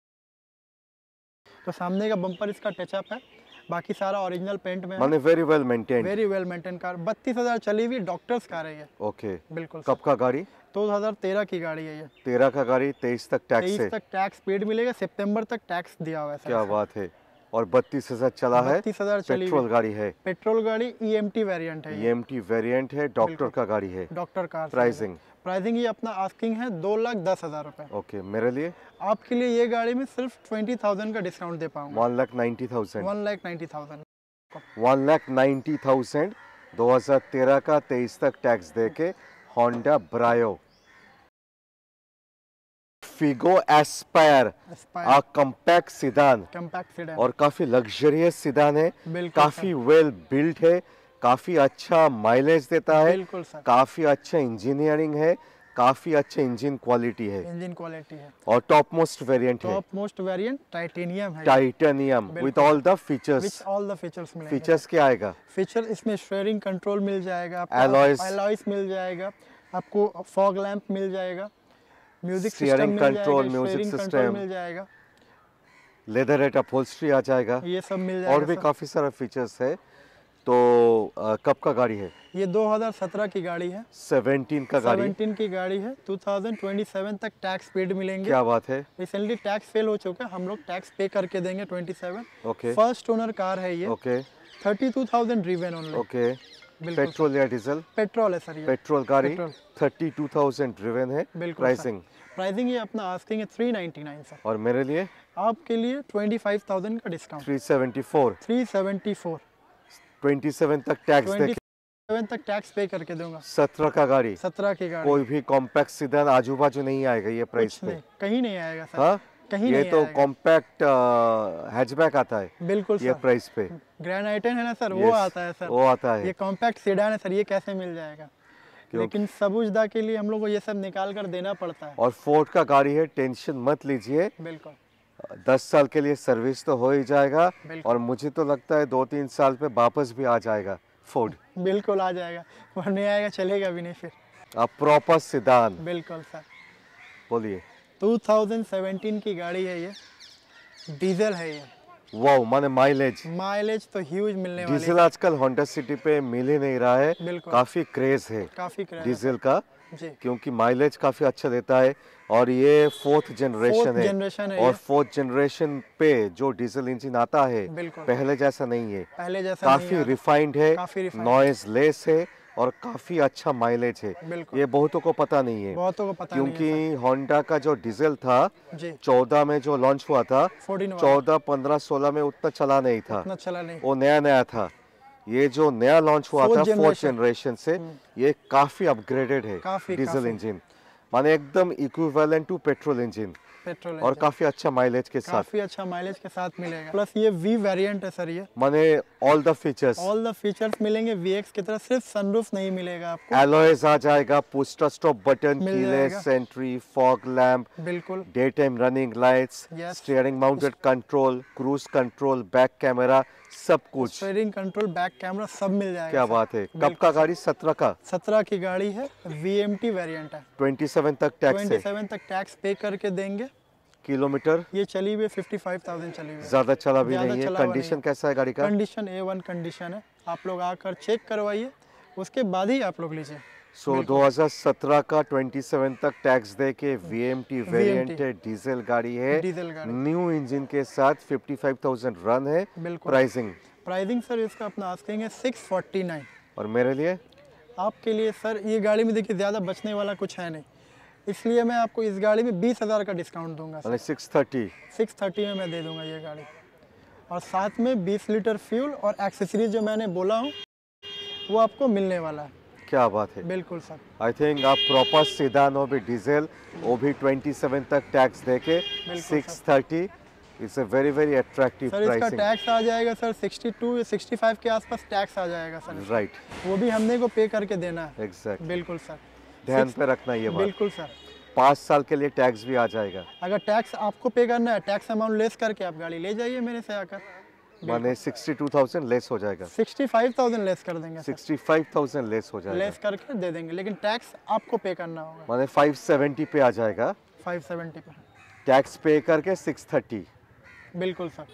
तो सामने का बम्पर इसका टचअप है, बाकी सारा ओरिजिनल पेंट में है। माने very well maintained. Very well maintain car. 32,000 चली हुई डॉक्टर्स कार है ये। ओके। बिल्कुल कब का गाड़ी? 2013 की गाड़ी है ये। 13 का गाड़ी, 23 तक टैक्स 23 है। तक टैक्स पेड मिलेगा, सितंबर तक टैक्स दिया हुआ है। क्या बात है। और 32,000 चला है। 32,000 चली पेट्रोल हुई। गाड़ी है। पेट्रोल गाड़ी EMT वेरिएंट है ये। EMT वेरिएंट है, डॉक्टर का गाड़ी है। Doctor car. प्राइसिंग? प्राइसिंग ये अपना आस्किंग है 2,10,000 रुपए। ओके, मेरे लिए? आपके लिए ये गाड़ी में सिर्फ 20,000 का डिस्काउंट दे पाऊंगा। 1,90,000। 1,90,000। 1,90,000 2013 का 23 तक टैक्स देके Honda Brio. Figo Aspire, a compact sedan compact sedan और काफी लग्जरियस सिडान है। बिल्कुल काफी वेल बिल्ट है, काफी अच्छा माइलेज देता है, बिल्कुल सर। काफी अच्छा इंजीनियरिंग है, काफी अच्छा इंजन क्वालिटी है इंजन क्वालिटी है और टॉप मोस्ट वेरिएंट है। टॉप मोस्ट वेरिएंट टाइटेनियम है। Titanium with all the which features. All the features मिलेंगे। फीचर्स क्या आएगा? फीचर इसमें स्टीयरिंग कंट्रोल मिल जाएगा आपको, Alloys। एलॉयस मिल जाएगा आपको, फॉग लैंप मिल जाएगा, म्यूजिक सिस्टम Steering मिल control, जाएगा, music स्टीयरिंग system। कंट्रोल मिल जाएगा, लेदर रेट अपहोल्स्ट्री आ जाएगा, ये सब मिल जाएगा और भी सर। काफी सारा फीचर्स है। तो कब का गाड़ी है? ये 2017 की गाड़ी है। 17 का गाड़ी है। 17 की गाड़ी है। 2027 तक टैक्स पेड मिलेंगे। क्या बात है। रिसेंटली टैक्स फेल हो चुका है, हम लोग टैक्स पे करके देंगे 27। ओके। फर्स्ट ओनर कार है ये। Okay 32,000 driven only. Okay. Petrol या डीजल? पेट्रोल है सर ये। पेट्रोल गाड़ी। पेट्रोल। 32,000 ड्रिवन है। बिल्कुल प्राइसिंग? प्राइसिंग ये अपना आस्किंग है 399 सर। और मेरे लिए? आपके लिए 25,000 का डिस्काउंट। 374। 374। 27 तक टैक्स देके 27 तक टैक्स पे करके दूंगा। 17 का गाड़ी। 17 की गाड़ी। कोई भी कॉम्पैक्ट सिडान आजू बाजू नहीं आएगा ये प्राइस कुछ पे। नहीं, कहीं नहीं आएगा सर। हाँ, कहीं ये नहीं तो आएगा। कॉम्पैक्ट हैचबैक आता है बिल्कुल ये सर। प्राइस पे। ग्रैंड आइटन है ना सर, वो Yes, आता है सर। वो आता है। ये कॉम्पैक्ट सेडान है सर, ये कैसे मिल जाएगा? लेकिन सबुजदा के लिए हम लोग को ये सब निकाल कर देना पड़ता है। और फोर्ड का गाड़ी है, टेंशन मत लीजिए। बिल्कुल 10 साल के लिए सर्विस तो हो ही जाएगा, बिल्कुल। और मुझे तो लगता है 2-3 साल पे वापस भी आ जाएगा फोर्ड। बिल्कुल आ जाएगा, वह नहीं आएगा चलेगा भी नहीं फिर। अब प्रॉपर सिडान। बिल्कुल सर। बोलिए। 2017 की गाड़ी है ये, डीजल है ये। वाओ, माने माइलेज। माइलेज तो ह्यूज मिलने वाली डीजल आजकल होंडा सिटी पे मिल ही नहीं रहा है। बिल्कुल। काफी क्रेज है काफी क्रेज डीजल का, जी। क्योंकि माइलेज काफी अच्छा देता है। और ये फोर्थ जनरेशन है, जनरेशन है और ये। फोर्थ जनरेशन पे जो डीजल इंजन आता है बिल्कुल। पहले जैसा नहीं है। पहले जैसा काफी नहीं रिफाइंड है, काफी refined नॉइज लेस है, और काफी अच्छा माइलेज है। बिल्कुल। ये बहुतों को पता नहीं है, बहुतों को पता नहीं है क्योंकि होंडा का जो डीजल था सर। जी 14 में जो लॉन्च हुआ था, 14 वाला 14, 15, 16 में उतना चला नहीं था, उतना चला नहीं। वो नया नया था। ये जो नया लॉन्च हुआ था Fourth फोर्थ generation। जनरेशन से, ये काफी अपग्रेडेड है काफी, डीजल काफी। इंजन, माने एकदम equivalent to petrol engine, petrol और काफी अच्छा माइलेज के साथ। काफी अच्छा माइलेज के साथ मिलेगा। प्लस ये वी वेरिएंट है सर ये। माने all the features. All the features मिलेंगे VX की तरह, सिर्फ सनरूफ नहीं मिलेगा आपको। एलॉयज आ जाएगा, पुश स्टॉप बटन, मिल कीलेस जाएगा। एंट्री, फॉग लैंप, बिल्कुल day time running lights, Yes। Steering mounted control, cruise control, back camera, सब कुछ। स्टीयरिंग कंट्रोल, बैक कैमरा सब मिल जाएगा क्या सर। बात है। कब का गाड़ी? 17 का। 17 की गाड़ी है, VMT वेरिएंट है। 27 तक टैक्स है। 27 तक टैक्स पे करके देंगे। किलोमीटर ये चली हुई 55,000 चली हुई है। ज्यादा चला भी ज्यादा नहीं है। चला हुआ नहीं कंडीशन है। कैसा है गाड़ी का? कंडीशन A1 कंडीशन है, आप लोग आकर चेक करवाइए, उसके बाद ही आप लोग लीजिए। सो 2017 का 27 तक टैक्स दे के VMT वेरिएंट है, डीजल गाड़ी है, डीजल गाड़ी न्यू इंजन के साथ, 55,000 रन है। बिल्कुल। प्राइसिंग? प्राइसिंग सर इसका अपना आस्किंग है 649। और मेरे लिए आपके लिए सर ये गाड़ी में देखिए ज़्यादा बचने वाला कुछ है नहीं, इसलिए मैं आपको इस गाड़ी में 20,000 का डिस्काउंट दूंगा सर। 630। 630 में मैं दे दूंगा ये गाड़ी, और साथ में 20 लीटर फ्यूल और एक्सेसरीज जो मैंने बोला हूँ वो आपको मिलने वाला है। क्या बात है। बिल्कुल सर। आई थिंक आप प्रॉपर सीडान और भी डीजल वो भी 27 तक टैक्स देके 630 it's a very very attractive sir. इसका प्राइसिंग। टैक्स आ जाएगा सर 62 या 65 के आसपास टैक्स आ जाएगा सर। राइट, वो भी हमने को पे करके देना है। एग्जैक्ट। बिल्कुल सर, ध्यान पे रखना ये बात। बिल्कुल सर। 5 साल के लिए टैक्स भी आ जाएगा। अगर टैक्स आपको पे करना है, टैक्स अमाउंट लेस करके आप गाड़ी ले जाइए मेरे से आकर। माने 62,000 लेस हो जाएगा। 65,000 लेस कर देंगे सर। 65,000 लेस हो जाएगा। लेस करके दे देंगे, लेकिन टैक्स आपको पे करना होगा। माने 570 पे आ जाएगा। 570 पे। टैक्स पे करके 630। बिल्कुल सर।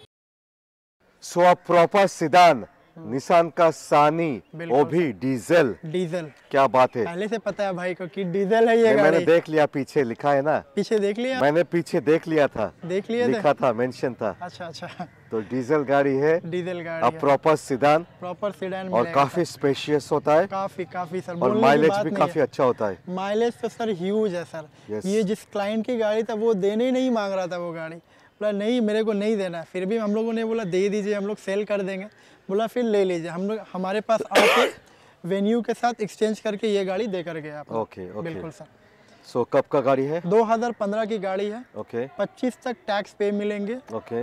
सो आप प्रॉपर सीडान निसान का सानी वो भी डीजल। डीजल। क्या बात है। पहले से पता है भाई को कि डीजल है ये गाड़ी। मैंने देख लिया, पीछे लिखा है ना। पीछे देख लिया। मैंने पीछे देख लिया था। देख लिया लिखा था, मेंशन था। अच्छा अच्छा। तो डीजल गाड़ी है। डीजल गाड़ी अब प्रॉपर सीडान, प्रॉपर सीडान और काफी स्पेशियस होता है। काफी सर। और माइलेज भी काफी अच्छा होता है। माइलेज तो सर ह्यूज है सर। Yes. ये जिस क्लाइंट की गाड़ी था वो देने ही नहीं मांग रहा था वो गाड़ी, बोला नहीं मेरे को नहीं देना, फिर भी हम लोगों ने बोला दे दीजिए, हम लोग सेल कर देंगे। बोला फिर ले लीजिए। हम लोग हमारे पास आके वेन्यू के साथ एक्सचेंज करके ये गाड़ी दे कर गया। Okay okay. बिल्कुल सर। सो कब का गाड़ी है? 2015 की गाड़ी है। ओके। 25 तक टैक्स पे मिलेंगे। ओके।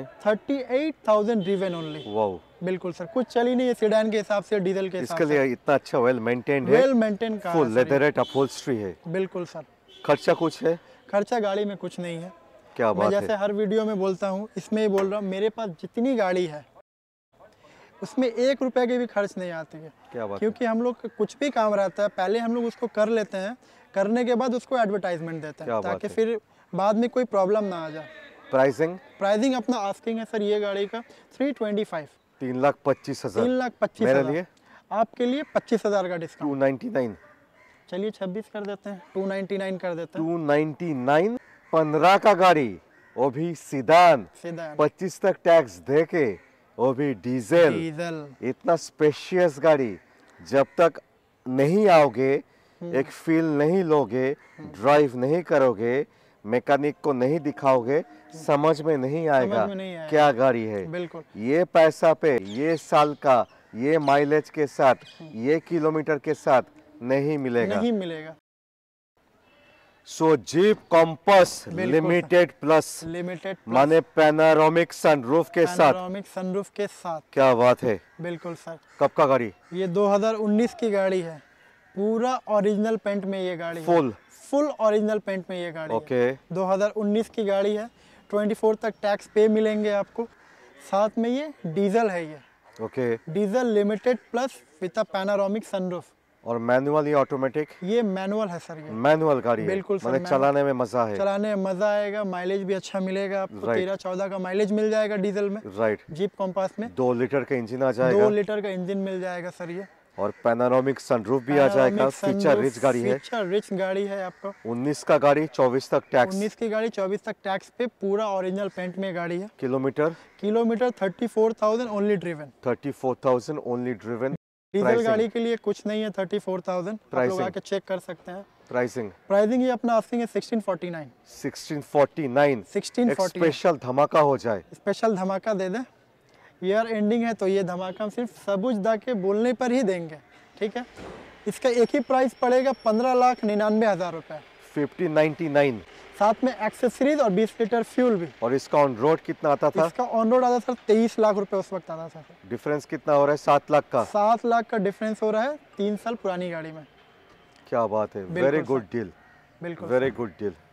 38,000 driven only. वाओ। बिल्कुल सर, कुछ चली नहीं है सीडान के हिसाब से, डीजल के हिसाब से। इसके लिए इतना अच्छा वेल मेंटेन्ड है। Well maintain car, full leatherette upholstery है। बिल्कुल सर। खर्चा कुछ है? खर्चा गाड़ी में कुछ नहीं है। क्या मैं बात है। जैसे हर वीडियो में बोलता हूँ, इसमें ही बोल रहा हूँ, मेरे पास जितनी गाड़ी है उसमें 1 रुपए की भी खर्च नहीं आती है। क्या बात। क्योंकि हम लोग कुछ भी काम रहता है पहले हम लोग उसको कर लेते हैं, करने के बाद उसको एडवर्टाइजमेंट देते हैं ताकि फिर बाद में कोई प्रॉब्लम ना आ जाए। प्राइसिंग अपना आस्किंग है सर ये गाड़ी का 325। 3,25,000। 3,25,000 मेरे लिए आपके लिए 25,000 का डिस्काउंट। 299। चलिए 26 कर देते हैं, 299 कर देते हैं। 299। 15 का गाड़ी, वो भी सीडान, 25 तक टैक्स देके, वो भी डीजल। इतना स्पेशियस गाड़ी जब तक नहीं आओगे, एक फील नहीं लोगे, ड्राइव नहीं करोगे, मैकेनिक को नहीं दिखाओगे, समझ में नहीं आएगा क्या गाड़ी है। बिल्कुल। ये पैसा पे, ये साल का, ये माइलेज के साथ, ये किलोमीटर के साथ नहीं मिलेगा। So Jeep Compass Limited plus माने पैनारोमिक सनरूफ के साथ। क्या बात है। बिल्कुल सर। कब का गाड़ी? ये 2019 की गाड़ी है। पूरा ओरिजिनल पेंट में ये गाड़ी है। फुल ओरिजिनल पेंट में ये गाड़ी है। 2019 की गाड़ी है। 24 तक टैक्स पे मिलेंगे आपको। साथ में ये डीजल है ये। Okay. Diesel limited plus with a panoramic sunroof. और मैनुअल या ऑटोमेटिक? ये मैनुअल है सर। ये मैनुअल गाड़ी बिल्कुल है। मतलब चलाने में मजा है। चलाने में मजा आएगा, माइलेज भी अच्छा मिलेगा आपको। 13-14 का माइलेज मिल जाएगा डीजल में। राइट। जीप कॉम्पास में 2 लीटर का इंजन आ जाएगा। 2 लीटर का इंजन मिल जाएगा सर ये। और पैनारोमिक सनरूफ भी आ जाएगा। फीचर रिच गाड़ी है। फीचर रिच गाड़ी है आपको। 19 का गाड़ी, 24 तक टैक्स। 19 की गाड़ी 24 तक टैक्स पे, पूरा ओरिजिनल पेंट में गाड़ी है। Kilometre 34,000 only driven. 34,000 only driven. Diesel गाड़ी के लिए कुछ नहीं है 34,000। आप लोग आके चेक कर सकते हैं। प्राइसिंग ये अपना आस्किंग है 1649। 1649। स्पेशल धमाका हो जाए। स्पेशल धमाका दे दे। ईयर एंडिंग है तो ये धमाका हम सिर्फ सबूज दा के बोलने पर ही देंगे, ठीक है। इसका एक ही प्राइस पड़ेगा 15,99,000 रुपए। 1599। साथ में एक्सेसरीज और 20 लीटर फ्यूल भी। और इसका ऑन रोड कितना आता था? इसका ऑन रोड आता सर 23 लाख रुपए उस वक्त आता था। डिफरेंस कितना हो रहा है? 7 लाख का। 7 लाख का डिफरेंस हो रहा है 3 साल पुरानी गाड़ी में। क्या बात है। Very good deal. बिल्कुल। Very good deal.